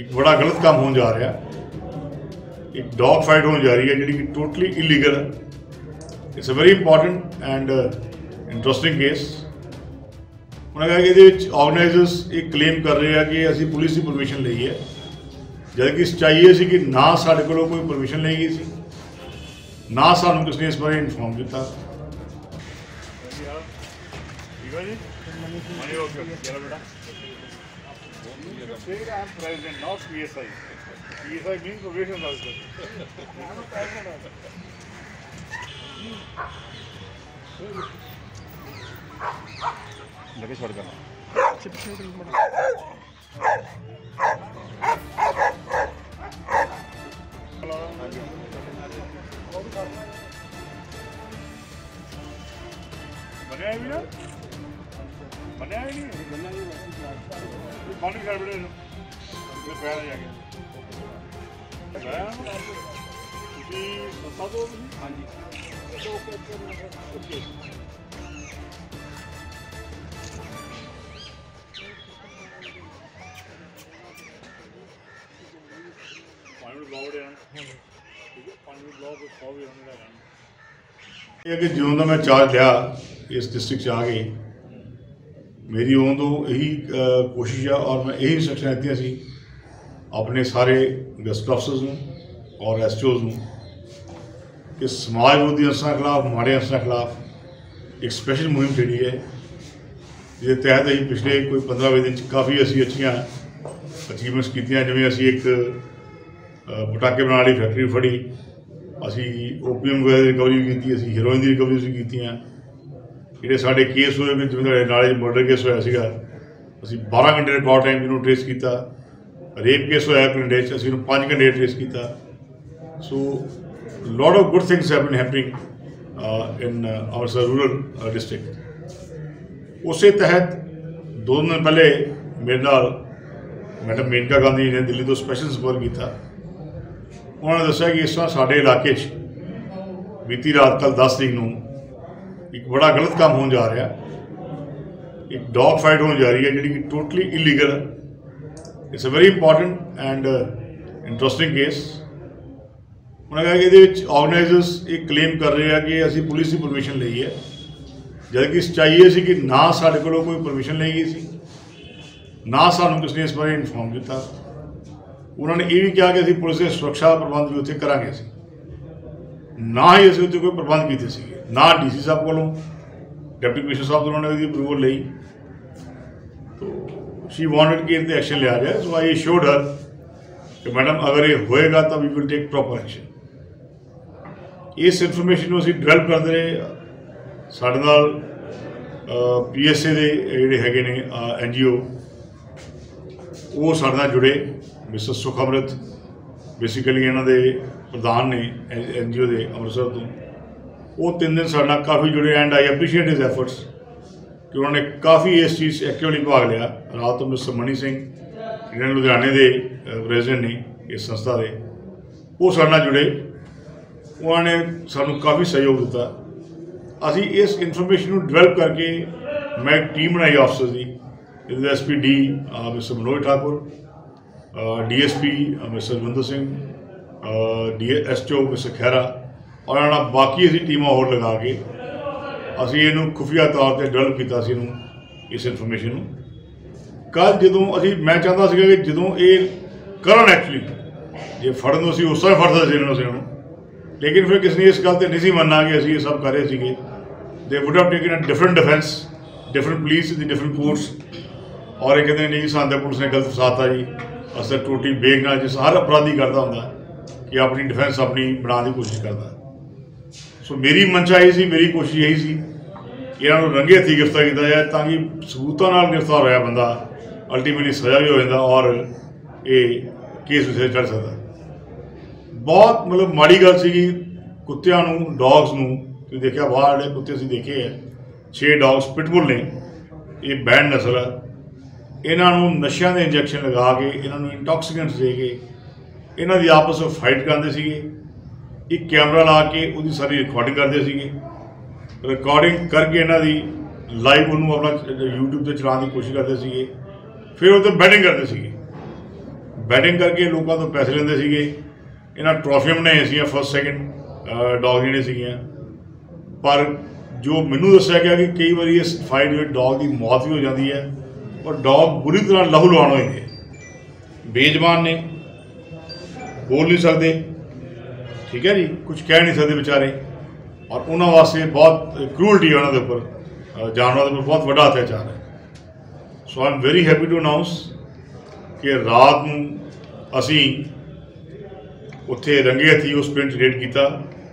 एक बड़ा गलत काम होने जा रहा, एक डॉग फाइट होने जा रही है जी कि टोटली इलीगल है। It's a very important and interesting case. उन्होंने कहा कि ऑर्गेनाइजर्स एक क्लेम कर रहे हैं कि असी पुलिस की परमिशन ली है, जबकि सच्चाई ये सी कि ना साढ़े को कोई परमिशन ली गई सी, ना सानू किसी ने इस बारे इन्फॉर्म किया। President, not PSI. PSI means probation officer. लगे छोड़ करना। बनाया भी ना? बनाया ही नहीं। पानी कर बेटे जो पैर आ गया ਤੁਸੀਂ ਦੱਸਾ ਦੋ ਹਾਂਜੀ ਓਕੇ ਪਾਣੀ ਬਲੌਕ ਦੇ ਪਾਣੀ ਬਲੌਕ ਹੋ ਵੀ ਹੋਣਾ ਹੈ। ਇਹ ਕਿ ਜਦੋਂ ਦਾ ਮੈਂ ਚਾਰਜ ਲਿਆ ਇਸ ਡਿਸਟ੍ਰਿਕਟ 'ਚ ਆ ਕੇ मेरी उदों यही कोशिश है और मैं यही इंस्ट्रक्शन दी सी अपने सारे गैस्ट ऑफिसर्स में और SHOs में कि समाज विरोधी अंसर खिलाफ माड़े अंसर खिलाफ एक स्पैशल मुहिम जी है जिसके तहत अभी पिछले कोई 15-20 दिन काफ़ी असी अच्छियाँ अचीवमेंट्स की, जिमें असी एक पटाके बनाने वाली फैक्ट्री फड़ी, असी ओपीएम वगैरह की रिकवरी भी की, असी हीरोइन की रिकवरी भी की। ਜਿਹੜੇ ਸਾਡੇ ਕੇਸ ਹੋਏ ਵੀ ਜਿਵੇਂ ਨਾਲੇ ਮਰਡਰ ਕੇਸ ਹੋਇਆ ਸੀਗਾ, ਅਸੀਂ 12 ਘੰਟੇ ਰਿਕਾਰਡ ਟਾਈਮ ਜਿਹਨੂੰ ਟ੍ਰੇਸ ਕੀਤਾ। ਰੇਪ ਕੇਸ ਹੋਇਆ ਪਿੰਡੇ 'ਚ, ਅਸੀਂ ਉਹਨੂੰ 5 ਘੰਟੇ ਟ੍ਰੇਸ ਕੀਤਾ। So lot of good things have been happening in Amritsar rural district. ਉਸੇ ਤਹਿਤ 2 ਦਿਨ ਪਹਿਲੇ ਮੇਰੇ ਨਾਲ ਮੈਡਮ ਮੇਨਕਾ ਗਾਂਧੀ ਨੇ ਦਿੱਲੀ ਤੋਂ ਸਪੈਸ਼ਲ ਸੰਪਰਕ ਕੀਤਾ। ਉਹਨਾਂ ਨੇ ਦੱਸਿਆ ਕਿ ਇਸ ਤਰ੍ਹਾਂ ਸਾਡੇ ਇਲਾਕੇ 'ਚ ਬੀਤੀ ਰਾਤ ਕੱਲ੍ਹ 10 ਤਰੀਕ ਨੂੰ एक बड़ा गलत काम होने जा रहा, एक डॉग फाइट होने जा रही है जी कि टोटली इलीगल है। It's a very important and interesting case. उन्होंने कहा कि ऑर्गेनाइजर्स एक क्लेम कर रहे हैं कि असी पुलिस की परमिशन ली है, जबकि सच्चाई ये सी कि ना साढ़े को कोई परमिशन ली गई सी, ना सानू किसी ने इस बारे इन्फॉर्म किया। उन्होंने ये भी कहा कि असी पुलिस के सुरक्षा प्रबंध भी उत्थे करांगे, ना ही असी उत्थे कोई प्रबंध किए सी, ना DC साहब को डिप्टी कमिश्नर साहब तो उन्होंने अप्रूवल ली। तो शी वांटेड कि इस एक्शन लिया जाए। सो आई एश्योर्ड हर कि मैडम अगर ये होएगा तो we will take proper action. इस इन्फॉर्मेशन को असीं डिवेलप करते रहे। साडे नाल PSA के जिहड़े हैगे ने NGO वो साडे नाल जुड़े। मिस्टर सुख अमृत बेसिकली इन्हां दे प्रधान ने NGO के अमृतसर तो, वो 3 दिन साढ़े काफ़ी जुड़े and I appreciate his efforts कि उन्होंने काफ़ी इस चीज़ एक्टिवली भाग लिया। रात तो मिस्टर मनी सिंह जिन्हें लुधियाने के प्रेजिडेंट ने इस संस्था के, वो साढ़े जुड़े, उन्होंने सानू काफ़ी सहयोग दिता। असी इस इन्फॉर्मेशन को डिवेलप करके मैं एक टीम बनाई ऑफिसर की, जिसमें SPD mister Manoj Thakur, DSP mister Ravinder Singh, SHO mister Khaira और बाकी असी टीमां होर लगा के असी इनू खुफिया तौर पर डिवेलप किया इस इन्फॉर्मेशन को। कल जो असी मैं चाहता सी कि जो ये करन एक्चुअली जे फड़न असी उस तरह फड़ सकते इन्होंने, लेकिन फिर किसी ने इस गल तो नहीं मनना कि असी ये सब कर रहे थे। They would have taken a different defence, different police दी डिफरेंट फोर्स, और ये कहते नहीं सानू पुलिस ने गलत फसाता जी, असल टोटी बेग ना जिस हर अपराधी करता होंगे कि अपनी डिफेंस अपनी बनाने की कोशिश करता। सो मेरी मंशा यही सी, मेरी कोशिश यही सी कि इन्हों रंगे हथी गिरफ्तार किया जाए ताकि सबूतों गिरफ्तार होया बंदा अल्टीमेटली सज़ा भी हो जाता और ये केस उसे चढ़ सकता। बहुत मतलब माड़ी गल सी कुत्तियां डॉग्स नूं देखा बाहर जो कुत्ते असीं देखे है 6 डॉग्स पिटबुल ने, ये बैंड नस्ल है। इन्हों नशा के इंजैक्शन लगा के इन्हों इंटॉक्सीकेंट्स दे के इन्हों की आपस में फाइट करते थे। एक कैमरा ला के उसकी सारी रिकॉर्डिंग करते थे, रिकॉर्डिंग करके इन्हों की लाइव उन्होंने अपना यूट्यूब पर चलाने की कोशिश करते थे। फिर वो बैटिंग करते थे। बैटिंग करके लोगों तो पैसे लेंदे सीगे। इन्हां ट्रॉफियां बनाईਆਂ ਸੀਗੀਆਂ फर्स्ट सैकेंड डॉग ਜਿਹੜੇ ਸੀਗੀਆਂ। पर जो मैनू दस्सिया गया कि कई बार इस फाइट में डॉग की मौत भी हो जाती है और डॉग बुरी तरह लहू लुहान हो गए, बेजबान ने, बोल नहीं सकते, ठीक है जी, कुछ कह नहीं सकते बेचारे, और उन्होंने वास्ते बहुत क्रूअल्टी है उन्होंने उपर, जानवरों के उपर बहुत बड़ा अत्याचार है। So I am very happy to announce कि रात नूं असीं उत्थे रंगे हथी उस पिंड रेड किया,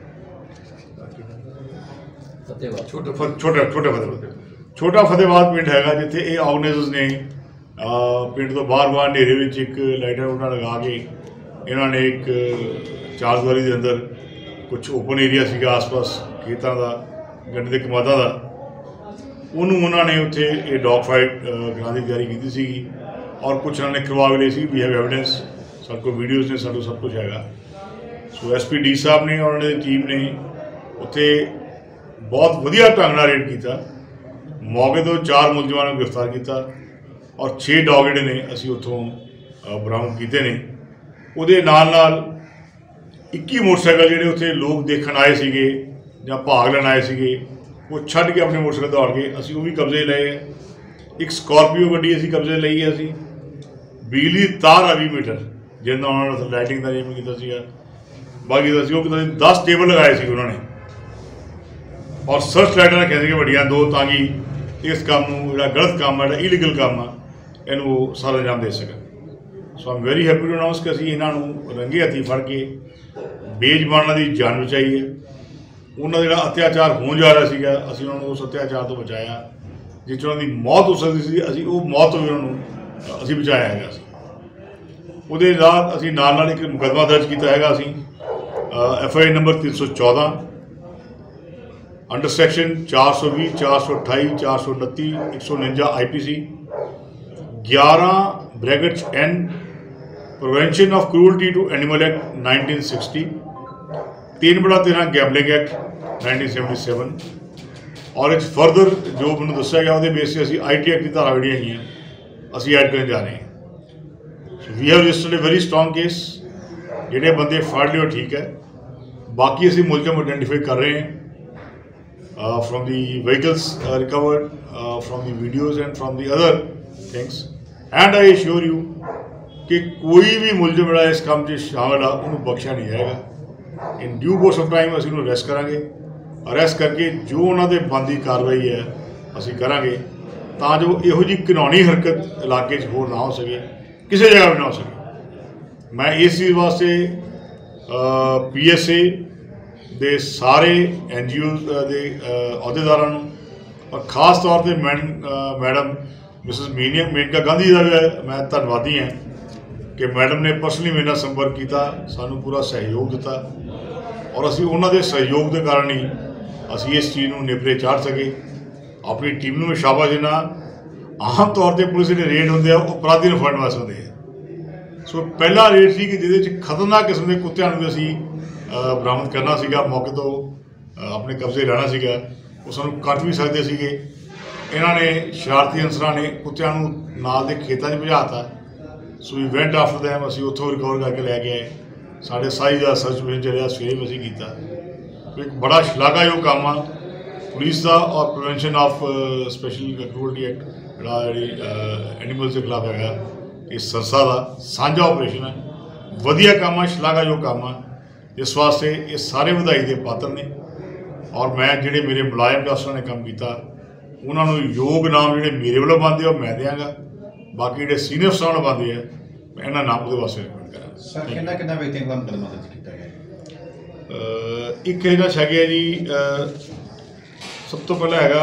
छोटा फतेहाबाद पिंड हैगा, जिथे ये ऑर्गेनाइजर्स ने पिंड तो बाहर बाहर नेरे में एक लाइटां लूटां लगा के इन्होंने एक चारदीवारी के अंदर कुछ ओपन एरिया सीगा आस पास खेतों का, गन्ने के कमादा का, उन्होंने उत्थे ये डॉग फाइट कराने की तैयारी की सी, और कुछ उन्होंने करवा भी ली सी। वी हैव एविडेंस, सारे को वीडियोज़ ने, सारे सब कुछ हैगा। सो SP डी साहब ने और उन्होंने टीम ने उत्थे बहुत वधिया ढंग नाल रेड किया, मौके तो 4 मुलजमां नूं गिरफ्तार किया और 6 डॉग जिहड़े ने असीं उत्थों बरामद कीते ने। उहदे नाल नाल 21 मोटरसाइकिल जिहड़े उत्थे लोग देखण आए सीगे जां भाग लैण आए सीगे, वो छड्ड के अपने मोटरसाइकिल दौड़ गए, असीं वो भी कब्जे लए है। एक स्कॉर्पियो गड्डी असीं कब्जे लई है, असीं बिजली दी तार आ 20 मीटर जिन्ना उन्होंने लाइटिंग का अरेंजमेंट किया सीगा। बाकी तो असीं वो 10 टेबल लगाए सी उन्होंने, और सर्च लाइटां रखियां सी वड्डियां 2, ताकि इस काम जो गलत काम है, इलीगल काम है, इनू सारा अंजाम दे सकें। So I am very happy to announce कि असीं इन्हों रंगे हथी फड़ के बेजबानां की जान बचाई है। उन्होंने जो अत्याचार होने जा रहा सीगा, असीं उन्होंने उस अत्याचार तो बचाया, जिस उन्होंने मौत हो सकती सी, असीं वो मौत तो भी उन्होंने असीं बचाया है। उहदे बाद असीं नाल एक मुकदमा दर्ज किया है, असीं FI number 314 under section 420, 428, 429, 149 IPC, 11 brackets N prevention of cruelty to animal act 1960, 3/13 gambling act 1977, और इस फर्दर जो मैंने दस्या गया वो बेस से असीं IT एक्ट की धारा जिहड़ियां हैगियां असीं ऐड करने जा रहे हैं। We have registered a very strong case, जिहड़े बंदे फड़ लियो ठीक है, बाकी असीं मुलजम आइडेंटिफाई कर रहे हैं from the vehicles recovered, from the videos and from the other things, and I assure you कि कोई भी मुलजम जिहड़ा इस काम में शामिल आ उन्होंने बख्शा नहीं जाएगा। In due course of time असीं उन्होंने अरेस्ट करांगे, अरेस्ट करके जो उन्होंने बनती कार्रवाई है असीं करांगे, तां जो इहो जी घिनौनी हरकत इलाके होर ना हो सके, किसी जगह भी ना हो सके। मैं इस चीज़ वास्ते PSA दे सारे NGOs के अहुदेदारां नूं और खास तौर पर मैडम मिसिज मेनका गांधी का भी मैं धन्नवादी हाँ कि मैडम ने पर्सनली मेरे नाल संपर्क किया, सानू पूरा सहयोग दिता, और असीं उन्हां दे सहयोग के कारण ही असीं इस चीज़ नूं नेपरे चाढ़ सके। अपनी टीम नूं मैं शाबाश देना। आम तौर पर पुलिस के रेड होंदे आ अपराधी नूं फड़न वास्ते होंदे आ। सो पहला रेड सी कि जिहदे च खतरनाक किस्म के कुत्तियां नूं असीं बरामद करना सीगा, मौके तो अपने कब्जे रहना सीगा, वो सानू कट भी सकते सीगे। इन्होंने शरारती अंसरां ने कुत्तियां नूं नाल दे खेतां च भजाता। So we went after them, असीं उत्थों रिकवर करके लैके आए। साढ़े साई का सर्च मिशन चलिया, सवेरे भी असीं कीता। एक बड़ा शलाघायोग काम आ पुलिस का, और prevention of special cruelty act जिहड़ा एनिमल्स के खिलाफ हैगा, इस संस्था का साझा ऑपरेशन है, वधिया काम आ, शलाघायोग काम आ। इस वास्ते ये सारे वधाई के पात्र ने, और मैं जिहड़े मेरे मुलायम अफसर ने काम किया उन्होंने योग नाम जिहड़े मेरे वालों बनते मैं देंगा, बाकी जिहड़े सीनियर अफसर वालों बनते हैं मैं इन्हां नाम उहदे वास्ते रिकमेंड करांगा। सर किन्ना व्यक्तियों का मुकदमा दर्ज किया गया? एक इहदा हैगा जी, सब तो पहला हैगा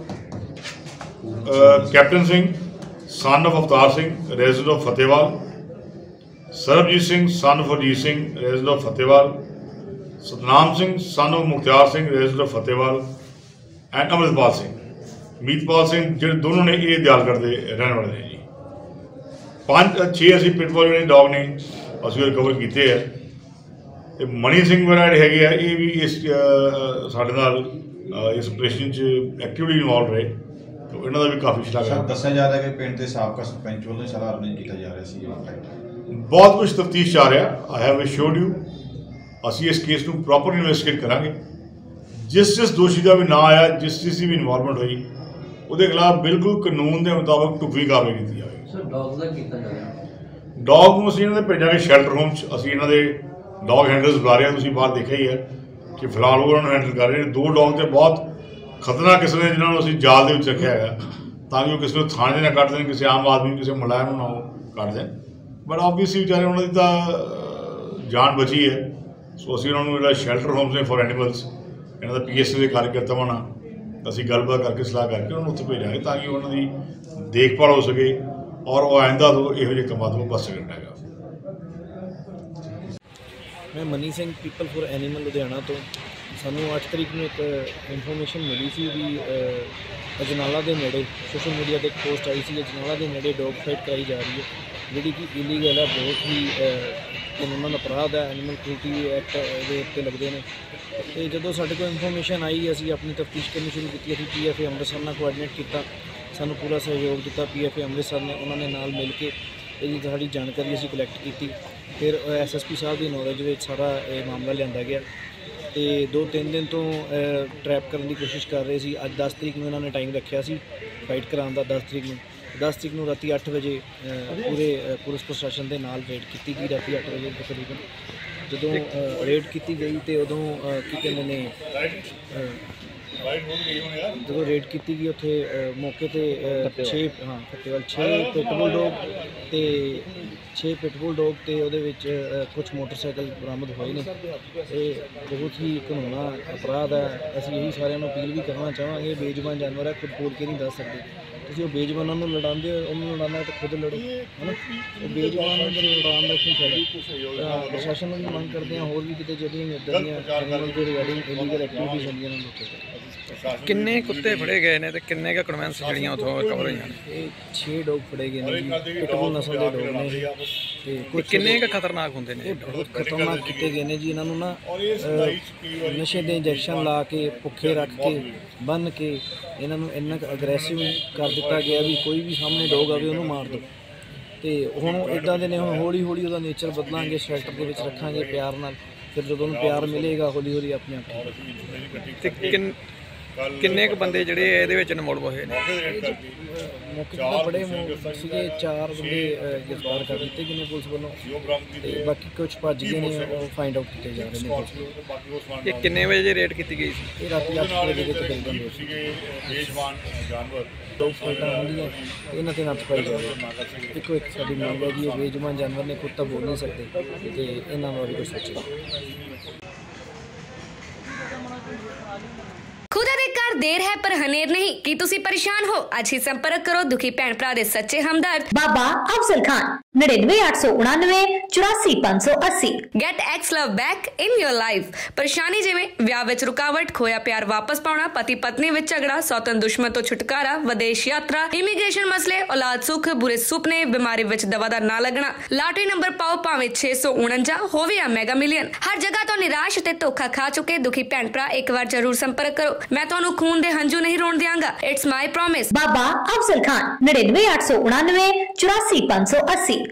captain Singh son of Avtar Singh, resident of Fatehwal, Sarabjit Singh son of Ajit Singh, resident of Fatehwal, Satnam Singh son of Mukhtiar Singh, resident of Fatehwal, and Amritpal Singh, Meetpal Singh, जो दोनों ने ये दयालगढ़ के रहने वाले हैं जी। 5-6 असीं पिटबुल जिहड़े डॉग ने असीं रिकवर किए है। ते मनी सिंह वगैरह जिहड़े हैगे ये भी इस साडे नाल इस ऑपरेशन एक्टिवली इन्वॉल्व रहे, तो इन्हों का भी काफ़ी शलाघा। दस्सिया जा रहा है कि पिंड के साबका सरपंच वालों सारा अरेंज किया जा रहा है। बहुत कुछ तफ्तीश जा रहा। आई हैव एश्योर्ड यू ਅਸੀਂ इस केस ਨੂੰ प्रॉपर इन्वेस्टिगेट करांगे। जिस दोषी का भी ना आया, जिस की भी इन्वॉल्वमेंट हुई, ਉਹਦੇ खिलाफ बिल्कुल कानून के मुताबिक ढुकवी कार्रवाई की जाएगी। सर डॉग्स का किया जा रहा है? डॉग ਨੂੰ ਅਸੀਂ ਇਹਨਾਂ ਦੇ ਭੇਜਾਂਗੇ ਸ਼ੈਲਟਰ ਹੋਮ 'ਚ। ਅਸੀਂ ਇਹਨਾਂ ਦੇ ਡੌਗ ਹੈਂਡਲਰਸ ਬੁਲਾ ਰਹੇ ਹਾਂ, ਤੁਸੀਂ ਬਾਹਰ ਦੇਖਿਆ ਹੀ ਹੈ ਕਿ ਫਿਲਹਾਲ ਉਹ ਉਹਨਾਂ ਨੂੰ ਹੈਂਡਲ ਕਰ ਰਹੇ ਨੇ। 2 ਡੌਗ ਤੇ ਬਹੁਤ ਖਤਰਨਾਕ ਕਿਸਮ ਦੇ ਜਿਨ੍ਹਾਂ ਨੂੰ ਅਸੀਂ ਜਾਲ ਦੇ ਵਿੱਚ ਰੱਖਿਆ ਹੈਗਾ ਤਾਂ ਕਿ ਉਹ ਕਿਸੇ ਨੂੰ ਥਾਣੇ ਨਾ ਕੱਢ ਦੇਣ, ਕਿਸੇ ਆਮ ਆਦਮੀ ਨੂੰ, ਕਿਸੇ ਮੁਲਾਜ਼ਮ ਨੂੰ ਨਾ ਉਹ ਕੱਢ ਦੇਣ। ਬਟ ਆਬਵੀਅਸਲੀ ਵਿਚਾਰੇ ਉਹਨਾਂ ਦੀ ਤਾਂ ਜਾਨ ਬਚੀ ਹੈ। ਸੋ ਅਸੀਂ ਉਹਨਾਂ ਨੂੰ ਜਿਹੜਾ ਸ਼ੈਲਟਰ ਹੋਮਸ ਨੇ ਫॉर ਐਨੀਮਲਸ, ਇਹਨਾਂ ਦਾ PSA ਦੇ ਕਾਰਜਕਰਤਾਵਾਂ ਨਾਲ ਅਸੀਂ ਗੱਲਬਾਤ ਕਰਕੇ ਸਲਾਹ ਕਰਕੇ ਉਹਨਾਂ ਨੂੰ ਉੱਥੇ ਭੇਜਾਂਗੇ ਤਾਂ ਕਿ ਉਹਨਾਂ ਦੀ ਦੇਖਭਾਲ ਹੋ ਸਕੇ ਔਰ ਉਹ ਆਇੰਦਾ ਤੋਂ ਇਹੋ ਜਿਹੇ ਕੰਮਾਂ ਤੋਂ ਬਚ ਸਕਣ ਹੈਗਾ। मैं Mani Singh people for animal Ludhiana तो सानू 8 तरीक ਨੂੰ ਇੱਕ ਇਨਫੋਰਮੇਸ਼ਨ ਮਿਲੀ ਸੀ ਵੀ ਅਜਨਾਲਾ ਦੇ ਨੇੜੇ ਸੋਸ਼ਲ ਮੀਡੀਆ ਤੇ ਇੱਕ ਪੋਸਟ ਆਈ ਸੀ ਅਜਨਾਲਾ ਦੇ ਨੇੜੇ ਡੌਗ ਫਾਈਟ ਕਰਾਈ ਜਾ ਰਹੀ ਹੈ ਜਿਹੜੀ ਕਿ ਇਲੀਗਲ ਹੈ, ਬਹੁਤ ਹੀ ਕਾਨੂੰਨ ਅਪਰਾਧ ਹੈ, ਐਨੀਮਲ ਕ੍ਰੂਅਲਟੀ ਐਕਟ ਦੇ ਉੱਤੇ ਲੱਗਦੇ ਨੇ। ਤੇ ਜਦੋਂ ਸਾਡੇ ਕੋਲ ਇਨਫੋਰਮੇਸ਼ਨ ਆਈ ਅਸੀਂ ਆਪਣੀ ਤਫਤੀਸ਼ ਕਰਨੀ ਸ਼ੁਰੂ ਕੀਤੀ। ਅਸੀਂ PFA ਅੰਮ੍ਰਿਤਸਰ ਨਾਲ ਕੋਆਰਡੀਨੇਟ ਕੀਤਾ, ਸਾਨੂੰ ਪੂਰਾ ਸਹਿਯੋਗ ਦਿੱਤਾ PFA ਅੰਮ੍ਰਿਤਸਰ ਨੇ। ਉਹਨਾਂ ਨੇ ਨਾਲ ਮਿਲ ਕੇ ਇਹਦੀ ਸਾਡੀ ਜਾਣਕਾਰੀ ਅਸੀਂ ਕਲੈਕਟ ਕੀਤੀ। ਫਿਰ SSP ਸਾਹਿਬ ਦੀ ਨੌਲੇਜ ਵਿੱਚ ਸਾਰਾ ਇਹ ਮਾਮਲਾ ਲਿਆਂਦਾ ਗਿਆ ਤੇ 2-3 ਦਿਨ ਤੋਂ ਟਰੈਪ ਕਰਨ ਦੀ ਕੋਸ਼ਿਸ਼ ਕਰ ਰਹੇ ਸੀ। ਅੱਜ 10 ਤਰੀਕ ਨੂੰ ਇਹਨਾਂ ਨੇ ਟਾਈਮ ਰੱਖਿਆ ਸੀ ਫਾਈਟ ਕਰਾਉਣ ਦਾ। 10 ਤਰੀਕ ਨੂੰ ਰਾਤੀ 8 ਵਜੇ ਪੂਰੇ ਪੁਲਿਸ ਪ੍ਰਸ਼ਾਸਨ ਦੇ ਨਾਲ ਰੇਡ ਕੀਤੀ ਗਈ। ਰਾਤੀ 8 ਵਜੇ ਤਕਰੀਬਨ ਜਦੋਂ ਰੇਡ ਕੀਤੀ ਗਈ ਤੇ ਉਦੋਂ ਕੀ ਕਹਿੰਦੇ ਨੇ ਜਦੋਂ ਰੇਡ ਕੀਤੀ ਗਈ ਉੱਥੇ ਮੌਕੇ ਤੇ 6 ਪਿਟਬੁਲ ਡੌਗ ਤੇ 6 ਪਿਟਬੁਲ ਡੌਗ ਤੇ ਉਹਦੇ ਵਿੱਚ ਕੁਝ ਮੋਟਰਸਾਈਕਲ ਬਰਾਮਦ ਹੋਏ ਨੇ। ਇਹ ਬਹੁਤ ਹੀ ਕਾਨੂੰਨੀ ਅਪਰਾਧ ਹੈ। ਅਸੀਂ ਇਹੀ ਸਾਰਿਆਂ ਨੂੰ ਅਪੀਲ ਵੀ ਕਰਨਾ ਚਾਹਾਂਗੇ, ਇਹ ਬੇਜ਼ੁਬਾਨ ਜਾਨਵਰ ਹੈ, ਖੁਦ ਬੋਲ ਕੇ ਨਹੀਂ ਦੱਸ ਸਕਦੇ। ਤੁਸੀਂ ਉਹ ਬੇਜ਼ੁਬਾਨਾਂ ਨੂੰ ਲੜਾਉਂਦੇ ਹੋ, ਉਹਨੂੰ ਲੜਾਉਣਾ ਤਾਂ ਖੁਦ ਲੜੋ, ਹੈ ਨਾ। ਉਹ ਬੇਜ਼ੁਬਾਨ ਨੂੰ ਲੜਾਉਣ ਦਾ ਕੀ ਫਾਇਦਾ। ਪ੍ਰਸ਼ਾਸਨ ਨੂੰ ਵੀ ਮੰਗ ਕਰਦੇ ਹਾਂ ਹੋਰ ਵੀ ਕਿਤੇ ਜਿਹੜੀਆਂ ਇੱਦਾਂ ਦੀਆਂ ਐਨੀਮਲ ਦੇ ਰਿਗਾਰਡਿੰਗ ਇਲੀਗਲ ਐਕਟੀਵਿਟੀਜ਼ ਹੁੰਦੀਆਂ ਨੇ ਕਿੰਨੇ ਕੁੱਤੇ ਫੜੇ ਗਏ ਨੇ ਤੇ ਕਿੰਨੇ ਕੁ ਕਨਵੈਂਸ ਜਿਹੜੀਆਂ ਉਥੋਂ ਕਵਰ ਹੋਈਆਂ ਨੇ? ਇਹ 6 ਡੌਗ ਫੜੇ ਗਏ ਨੇ ਜੀ, ਪਿਟਬੁਲ ਨਸਲ ਦੇ ਡੌਗ ਨੇ ਤੇ ਕੁਝ ਕਿੰਨੇ ਕੁ ਖਤਰਨਾਕ ਹੁੰਦੇ ਨੇ? ਬਹੁਤ ਖਤਰਨਾਕ ਕੀਤੇ ਗਏ ਨੇ ਜੀ। ਇਹਨਾਂ ਨੂੰ ਨਾ ਨਸ਼ੇ ਦੇ ਇੰਜੈਕਸ਼ਨ ਲਾ ਕੇ ਭੁੱਖੇ ਰੱਖ ਕੇ ਬੰਨ੍ਹ ਕੇ ਇਹਨਾਂ ਨੂੰ ਇੰਨਾ ਕੁ ਅਗਰੈਸਿਵ ਕਰ ਦਿੱਤਾ ਗਿਆ ਵੀ ਕੋਈ ਵੀ ਸਾਹਮਣੇ ਡੌਗ ਆਵੇ ਉਹਨੂੰ ਮਾਰ ਦਿਓ। ਤੇ ਹੁਣ ਇੱਦਾਂ ਦੇ ਨੇ, ਹੁਣ ਹੌਲੀ ਹੌਲੀ ਉਹਦਾ ਨੇਚਰ ਬਦਲਾਂਗੇ, ਸ਼ੈਲਟਰ ਦੇ ਵਿੱਚ ਰੱਖਾਂਗੇ ਪਿਆਰ ਨਾਲ। ਫਿਰ ਜਦੋਂ ਉਹਨੂੰ ਪਿਆਰ ਮਿਲੇਗਾ ਹੌਲੀ ਹੌਲੀ ਆਪਣੇ ਆਪ। ਤੇ ਕਿੰਨੇ ਕੁ ਬੰਦੇ ਜਿਹੜੇ ਇਹਦੇ ਵਿੱਚ ਇਨਵੋਲਵ ਹੋਏ ਨੇ? ਮੌਕੇ 'ਤੇ ਬੜੇ ਸੀਗੇ, 4 ਬੰਦੇ ਗ੍ਰਿਫਤਾਰ ਕਰ ਦਿੱਤੇ ਗਏ ਨੇ ਪੁਲਿਸ ਵੱਲੋਂ ਤੇ ਬਾਕੀ ਕੁਝ ਭੱਜ ਗਏ ਨੇ, ਉਹ ਫਾਈਂਡ ਆਊਟ ਕੀਤੇ ਜਾ ਰਹੇ ਨੇ। ਇਹ ਕਿੰਨੇ ਵਜੇ ਰੇਡ ਕੀਤੀ ਗਈ ਸੀ? ਇਹ ਰਾਤੀ 8 ਵਜੇ ਦੇ ਵਿੱਚ ਤਕਰੀਬਨ ਬੇਜ਼ੁਬਾਨ ਜਾਨਵਰ ਡੌਗ ਫਾਈਟਾਂ ਹੁੰਦੀਆਂ ਇਹਨਾਂ 'ਤੇ ਨੱਥ ਪਾਈ ਜਾਵੇ। ਇੱਕੋ ਇੱਕ ਸਾਡੀ ਮੰਗ ਹੈ ਜੀ, ਇਹ ਬੇਜ਼ੁਬਾਨ ਜਾਨਵਰ ਨੇ, ਖੁਦ ਤਾਂ ਬੋਲ ਨਹੀਂ ਸਕਦੇ ਤੇ ਇਹਨਾਂ ਬਾਰੇ ਕੁਛ ਸੋਚੋ। खुदा दे घर देर है पर हनेर नहीं। कि तुसी परेशान हो? आज ही संपर्क करो दुखी भैन भरा दे सच्चे हमदर्द Baba Afzal Khan 99 899 84 580। Get ex love back in your life. परेशानी जिवें विआह विच रुकावट, खोया प्यार वापस पाउणा, पति पत्नी विच झगड़ा, सौतन दुश्मन तो छुटकारा, विदेश यात्रा, इमीग्रेशन मसले, औलाद सुख, बुरे सुपने, बीमारी विच दवा दा ना लगना, लॉटरी नंबर पाओ भावें 649 होवे या मेगा मिलियन। हर जगह तो निराश ते धोखा खा चुके दुखी भैन भरा एक बार जरूर संपर्क करो। मैं तुहानू खून दे हंजू नहीं रोण दियांगा। It's my promise. Baba Afzal Khan 99 899 84 580।